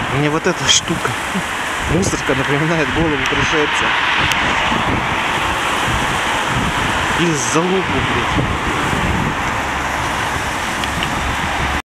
Мне вот эта штука, мусорка, напоминает голову пришельца. Или залупу, блядь.